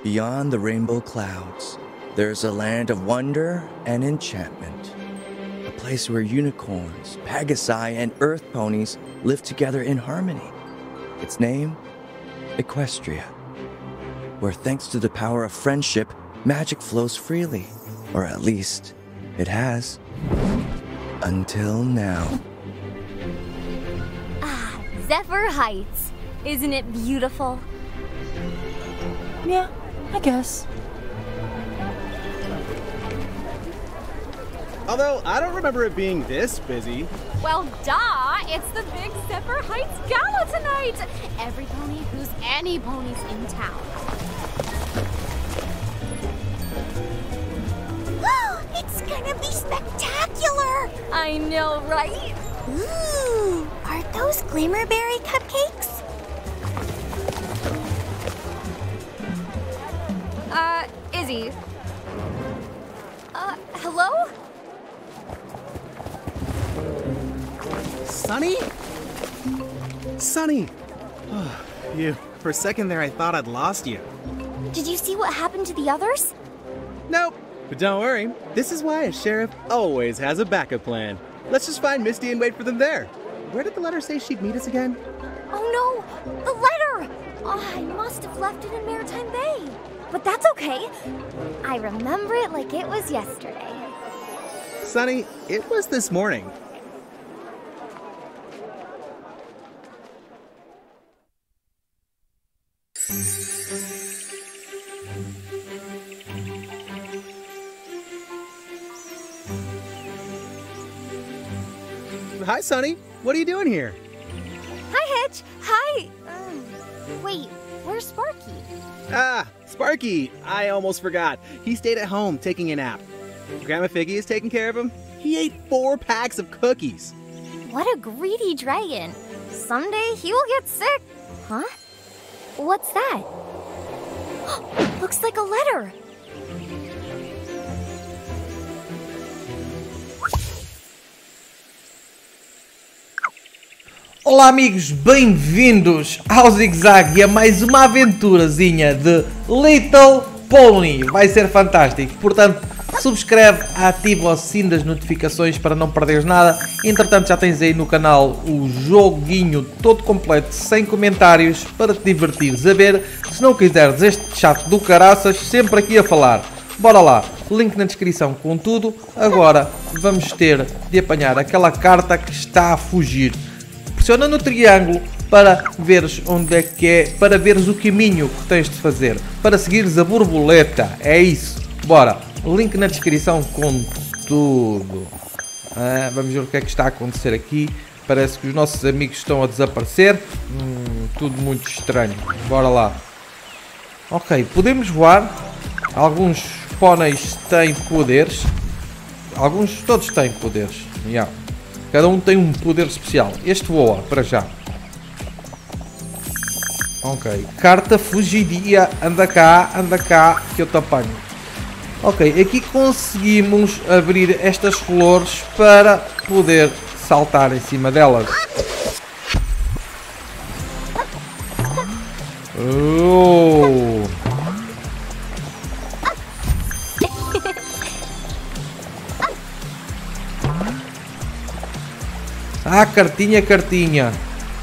Beyond the rainbow clouds, there's a land of wonder and enchantment. A place where unicorns, pegasi, and earth ponies live together in harmony. Its name? Equestria. Where thanks to the power of friendship, magic flows freely. Or at least, it has. Until now. Ah, Zephyr Heights. Isn't it beautiful? Yeah, I guess. Although, I don't remember it being this busy. Well, duh! It's the big Zephyr Heights Gala tonight! Every pony who's any ponies in town. It's gonna be spectacular! I know, right? Ooh, are those Glimmerberry cupcakes? Izzy. Hello? Sunny? Sunny! You. For a second there, I thought I'd lost you. Did you see what happened to the others? Nope. But don't worry. This is why a sheriff always has a backup plan. Let's just find Misty and wait for them there. Where did the letter say she'd meet us again? Oh no! The letter! Oh, I must have left it in Maritime Bay. But that's okay. I remember it like it was yesterday. Sunny, it was this morning. Hi, Sunny. What are you doing here? Hi, Hitch. Hi. Wait, where's Sparky? Ah, Sparky. I almost forgot. He stayed at home taking a nap. Grandma Figgy is taking care of him. He ate 4 packs of cookies. What a greedy dragon. Someday he will get sick. Huh? What's that? Looks like a letter. Olá amigos, bem-vindos ao Zig Zag e a mais uma aventurazinha de Little Pony. Vai ser fantástico, portanto subscreve, ativa o sino das notificações para não perderes nada. Entretanto já tens aí no canal o joguinho todo completo, sem comentários, para te divertires a ver. Se não quiseres este chato do caraças, sempre aqui a falar. Bora lá, link na descrição com tudo. Agora vamos ter de apanhar aquela carta que está a fugir. Pressiona no triângulo para veres onde é que é, para veres o caminho que tens de fazer, para seguires a borboleta, é isso. Bora, link na descrição com tudo. Vamos ver o que é que está a acontecer aqui. Parece que os nossos amigos estão a desaparecer. Tudo muito estranho. Bora lá. Ok, podemos voar. Alguns póneis têm poderes. Todos têm poderes. Yeah. Cada um tem um poder especial. Este voa, para já. Ok. Carta fugidia. Anda cá, que eu te apanho. Ok, aqui conseguimos abrir estas flores para poder saltar em cima delas. Oh! Ah, cartinha.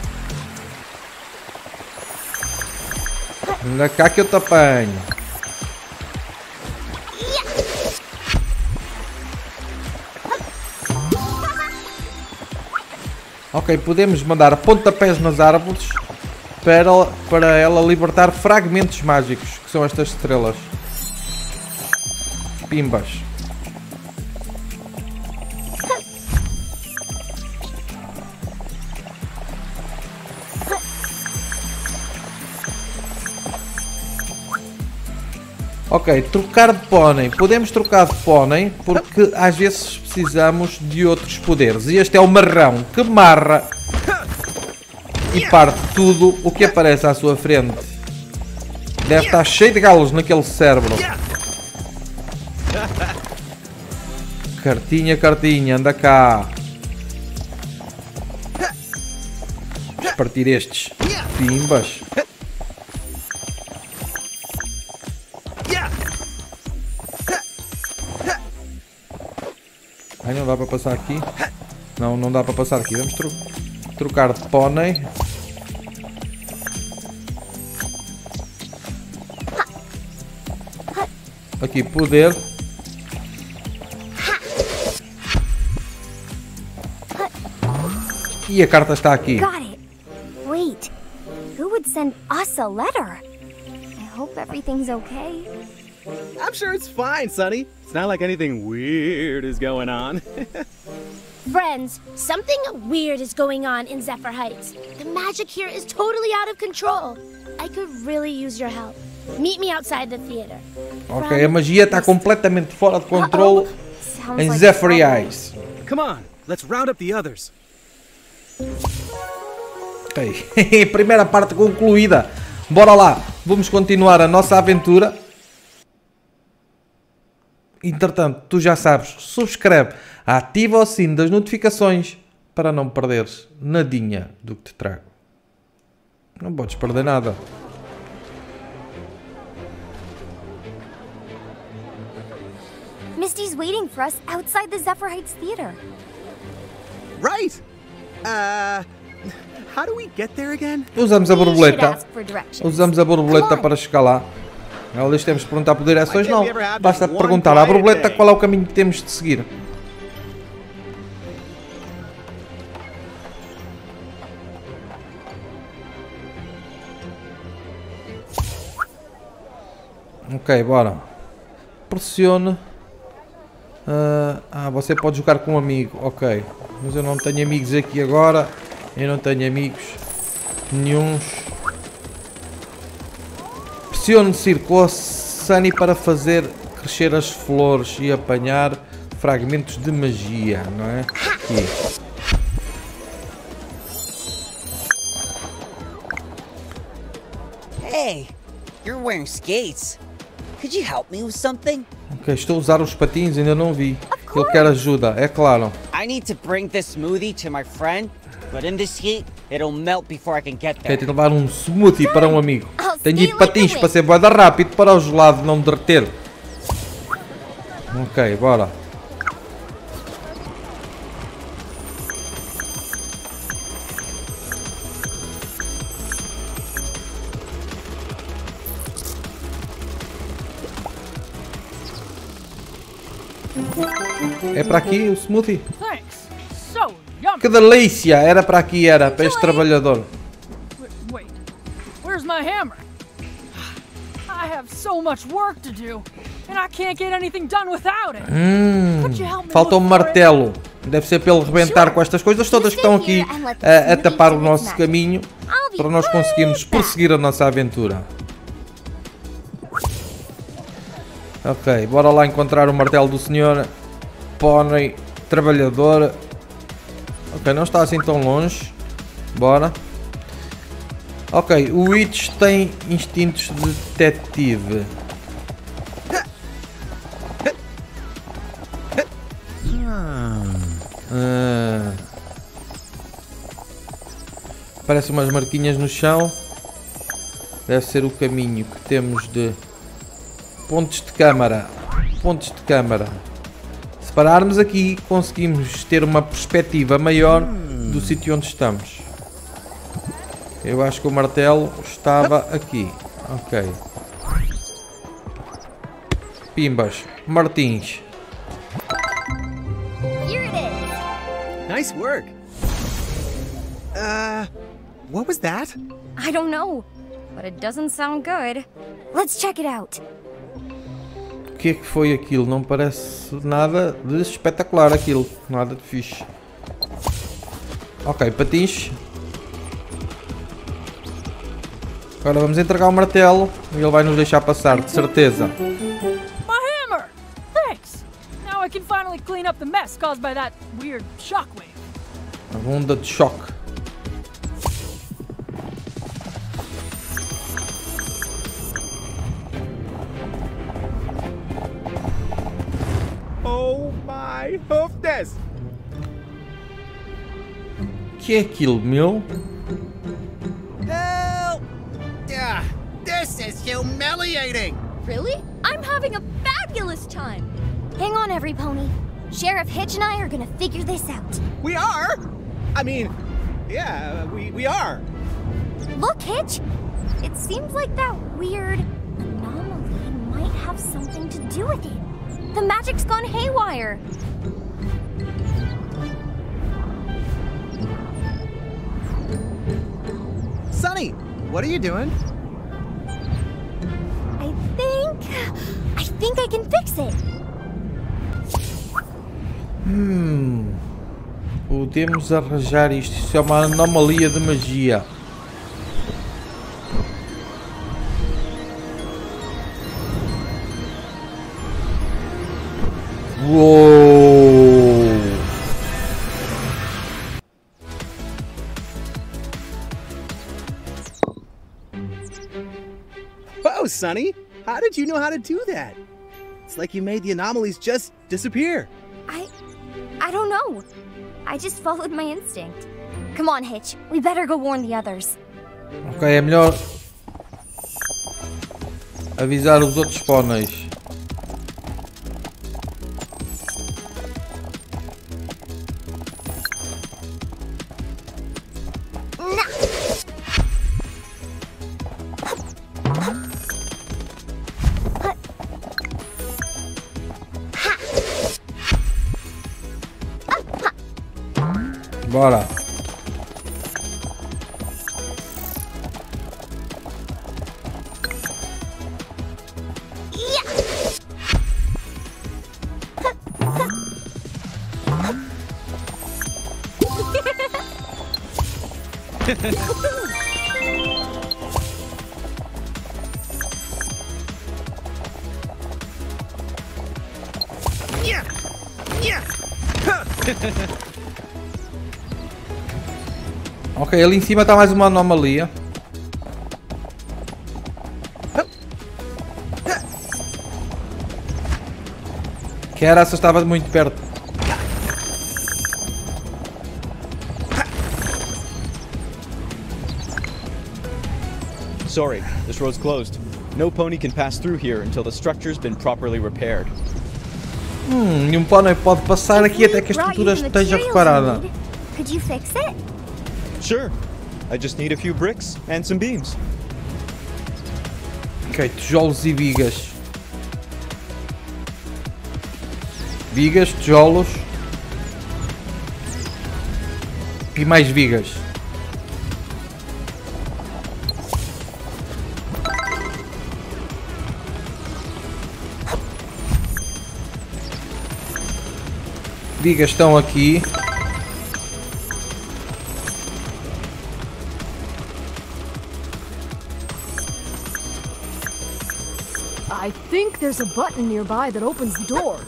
Anda cá que eu te apanho. Ok, podemos mandar pontapés nas árvores para ela libertar fragmentos mágicos, que são estas estrelas. Pimbas. Ok, trocar de pônei. Podemos trocar de pônei porque às vezes precisamos de outros poderes. E este é o marrão que marra e parte tudo o que aparece à sua frente. Deve estar cheio de galos naquele cérebro. Cartinha, anda cá. Vamos partir estes pimbas. Ai, não dá para passar aqui. Não, não dá para passar aqui. Vamos trocar de pônei. Aqui, poder. E a carta está aqui. Got it. Wait, who would send us a letter? I hope everything's okay. I'm sure it's fine, Sonny. It's not like anything weird is going on. Friends, something weird is going on in Zephyr Heights. The magic here is totally out of control. I could really use your help. Meet me outside the theater. Ok, a magia está completamente fora de controle Sounds em like Zephyr trouble. Heights. Come on, let's round up the others. Ok, primeira parte concluída. Bora lá, vamos continuar a nossa aventura. Entretanto, tu já sabes, subscreve, ativa o sino das notificações para não perderes nadinha do que te trago. Não podes perder nada. Misty's waiting for us outside the Zephyr Heights Theater. Right. How do we get there again? Usamos a We should borboleta. ask for directions. Usamos a borboleta Come on. para chegar lá. Ela diz que temos de perguntar por direções. Why can't Não, we ever have basta just one perguntar à quiet borboleta day? qual é o caminho que temos de seguir. Ok, bora. Pressione. Você pode jogar com um amigo. Ok. Mas eu não tenho amigos aqui agora. Eu não tenho amigos nenhuns. Pressione círculo Sunny para fazer crescer as flores e apanhar fragmentos de magia, não é? Aqui. Hey, you're wearing skates. Could you help me with something? Ok, estou a usar os patins, ainda não vi. Ele quer ajuda, é claro. I need to bring this smoothie to my friend, but in this heat, it'll melt before I can get Ok, there. tenho de levar um smoothie para um amigo. I'll Tenho de ir de ski like patins the para ser bué da rápido para o gelado não derreter. Ok, bora. É para aqui o smoothie? Thanks. So yummy. Que delícia! Era para aqui, era para este trabalhador. Wait, where's my hammer? I have so much work to do, and I can't get anything done without it. Could you help me Falta um look for it? martelo. Deve ser para ele rebentar com estas coisas todas que estão aqui a tapar o nosso caminho para nós conseguirmos prosseguir a nossa aventura. Ok, bora lá encontrar o martelo do senhor Pônei trabalhador. Ok, não está assim tão longe. Bora. Ok, o Witch tem instintos de detetive. Parece umas marquinhas no chão. Deve ser o caminho que temos de pontos de câmara. Pontos de câmara. Se pararmos aqui, conseguimos ter uma perspectiva maior do sítio onde estamos. Eu acho que o martelo estava aqui. Ok. Pimbas. Martins. Here it is. Nice work. What was that? I don't know, but it doesn't sound good. Let's check it out. O que é que foi aquilo? Não parece nada de espetacular aquilo. Nada de fixe. Ok, patins. Agora vamos entregar o martelo e ele vai nos deixar passar, de certeza. My hammer! Thanks! Now I can finally clean up the mess caused by that weird shockwave. A onda de choque. Oh my hoofness! O que é aquilo, meu? Help! This is humiliating! Really? I'm having a fabulous time. Hang on, every pony. Sheriff Hitch and I are gonna figure this out. We are? I mean, yeah, we are. Look, Hitch! It seems like that weird anomaly might have something to do with it. The magic's gone haywire. Sunny, what are you doing? I think I can fix it. Podemos arranjar isto. Isso é uma anomalia de magia. Uou! Whoa, Sunny! How did you know how to do that? It's like you made the anomalies just disappear. I don't know. I just followed my instinct. Come on, Hitch. We better go warn the others. Ok, é melhor avisar os outros pôneis. Bora. Ok, ali em cima está mais uma anomalia. Que era essa, estava muito perto. Sorry, this road's closed. No pony can pass through here until the structure's been properly repaired. Nenhum pônei pode passar aqui até que a estrutura esteja reparada. Could you fix it? Sure. I just need a few bricks and some beams. Ok, tijolos e vigas. Vigas, tijolos. E mais vigas. Vigas estão aqui. I think there's a button nearby that opens the door.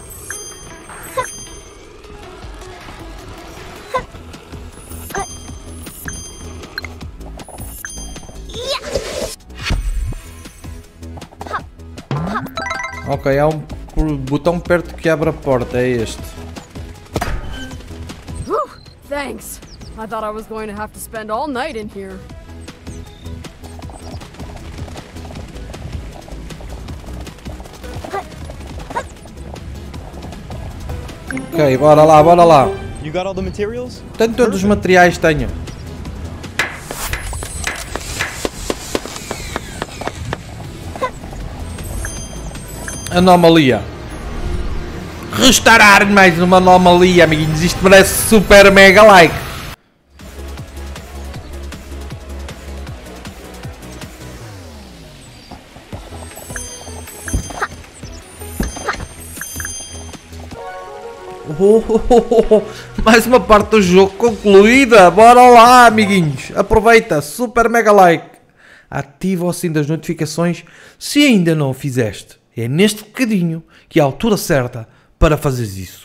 Ok, há um botão perto que abre a porta, é este. Whew, thanks. I thought I was going to have to spend all night in here. Ok, bora lá, bora lá. You got all the materials? Tenho todos os materiais, tenho. Anomalia. Restaurar mais uma anomalia, amiguinhos. Isto merece super mega like. Mais uma parte do jogo concluída. Bora lá, amiguinhos. Aproveita, super mega like. Ativa o sininho das notificações se ainda não o fizeste. É neste bocadinho que é a altura certa para fazeres isso.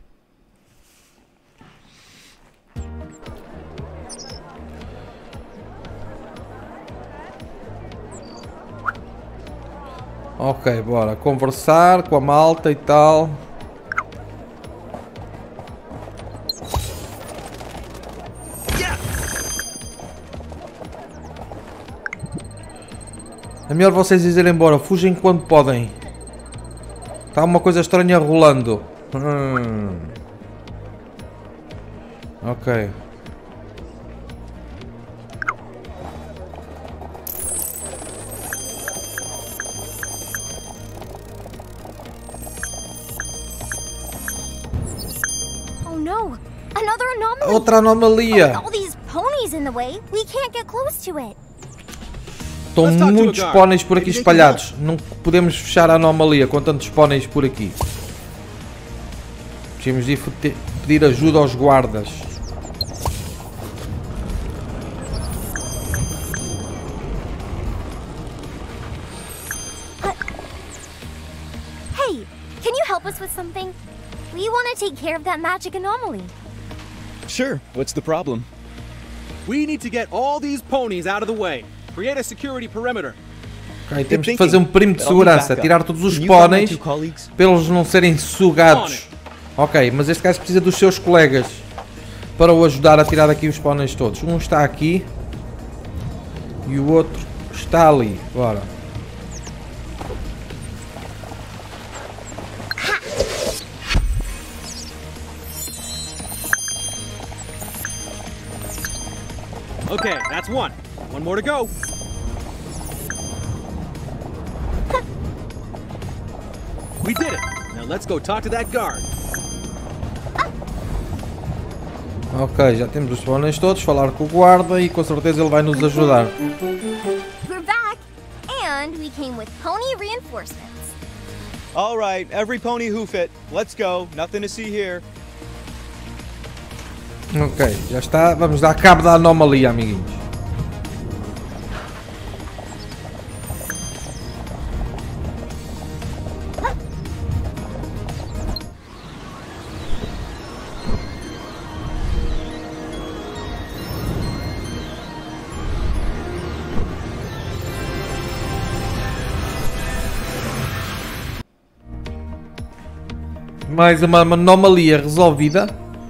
Ok, bora conversar com a malta e tal. É melhor vocês irem embora, fugem quando podem. Está uma coisa estranha rolando. Ok. Oh no! Another anomaly! Outra anomalia! With all these ponies in the way, we can't get close to it. Estão muitos póneis por aqui espalhados. Não podemos fechar a anomalia com tantos póneis por aqui. Temos de pedir ajuda aos guardas. Hey, can you help us with something? We want to take care of that magic anomaly. Sure, what's the problem? We need to get all these ponies out of the way. Create a security perimeter. Ok, temos de fazer um perímetro de segurança. Tirar todos os póneis para eles não serem sugados. Ok, mas este gajo precisa dos seus colegas para o ajudar a tirar daqui os póneis todos. Um está aqui e o outro está ali. Bora. Okay, that's one. One more to go. We did it. Now let's go talk to that guard. Ok, já temos os póneis todos. Falar com o guarda e com certeza ele vai nos ajudar. We're back, and we came with pony reinforcements. All right, every pony hoof it. Let's go. Nothing to see here. Ok, já está. Vamos dar cabo da anomalia, amiguinhos. Mais uma anomalia resolvida.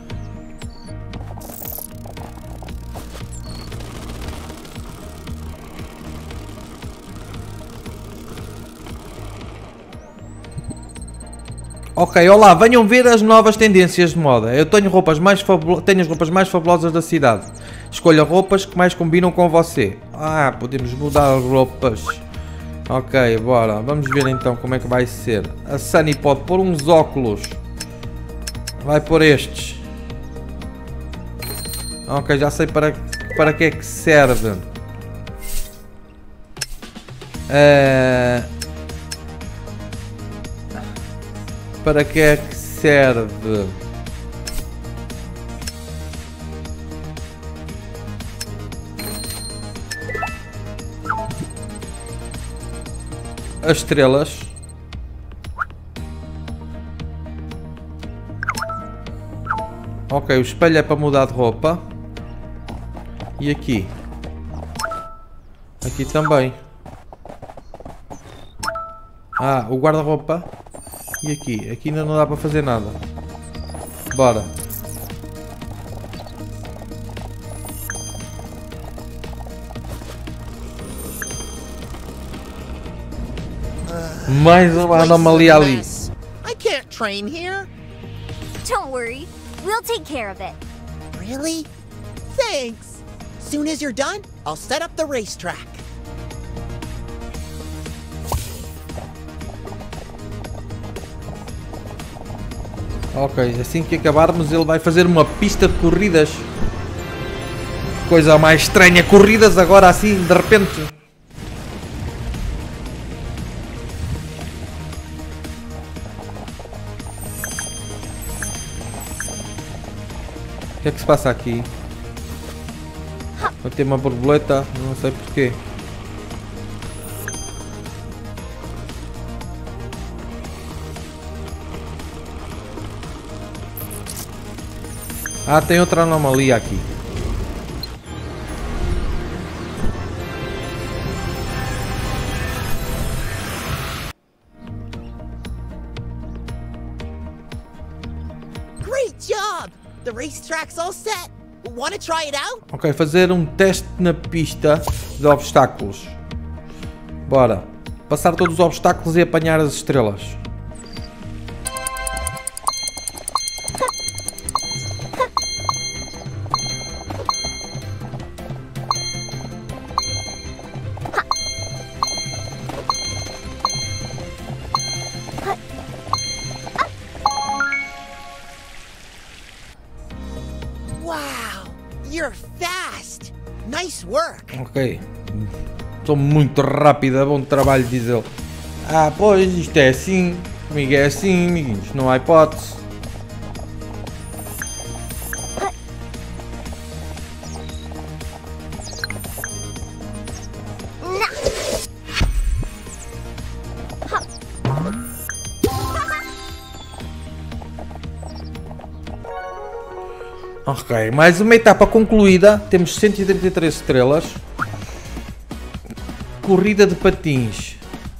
Ok, olá, venham ver as novas tendências de moda. Eu tenho as roupas mais fabulosas da cidade. Escolha roupas que mais combinam com você. Ah, podemos mudar roupas. Ok, bora. Vamos ver então como é que vai ser. A Sunny pode pôr uns óculos. Vai pôr estes. Ok, já sei para que é que serve. Para que é que serve? As estrelas. Ok, o espelho é para mudar de roupa. E aqui? Aqui também. Ah, o guarda-roupa. E aqui? Aqui ainda não dá para fazer nada. Bora. Mais uma anomalia ali. I can't train here. Don't worry, we'll take care of it. Really? Thanks. Soon as you're done, I'll set up the racetrack. Ok, assim que acabarmos ele vai fazer uma pista de corridas. Coisa mais estranha, corridas agora assim, de repente. O que é que se passa aqui? Vai ter uma borboleta, não sei porquê. Ah, tem outra anomalia aqui. Great job! The racetrack's all set. Want to try it out? Ok, fazer um teste na pista de obstáculos. Bora. Passar todos os obstáculos e apanhar as estrelas. You're fast. Nice work. Ok. Sou muito rápida, bom trabalho, diz ele. Ah, pois, isto é assim. Comigo é assim, amiguinhos, não há hipótese. Ok, mais uma etapa concluída. Temos 133 estrelas. Corrida de patins.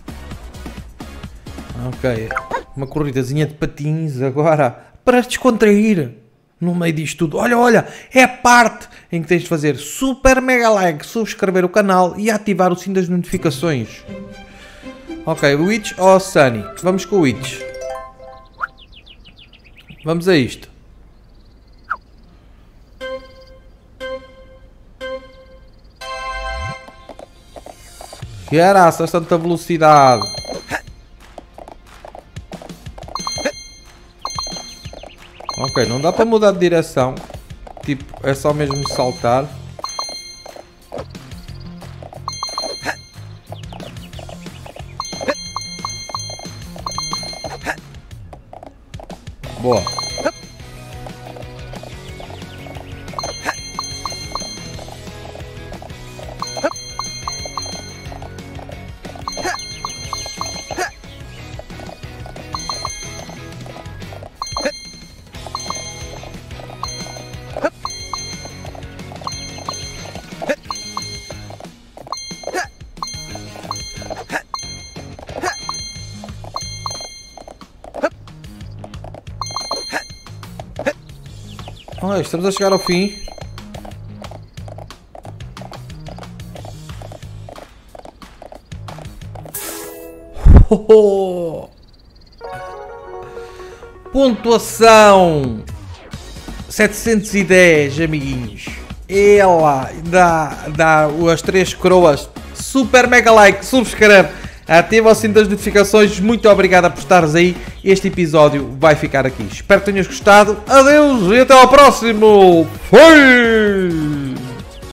Ok, uma corridazinha de patins agora para descontrair no meio disto tudo. Olha, olha, é a parte em que tens de fazer super mega like, subscrever o canal e ativar o sino das notificações. Ok, Witch ou Sunny? Vamos com o Witch. Vamos a isto. Que era tanta velocidade? Ok, não dá para mudar de direção. Tipo, é só mesmo saltar. Boa. Ah, estamos a chegar ao fim. Pontuação 710, amiguinhos. Ela dá as 3 coroas. Super mega like, subscreve, ativa o sino das notificações. Muito obrigado por estares aí. Este episódio vai ficar aqui. Espero que tenhas gostado. Adeus e até ao próximo. Fui!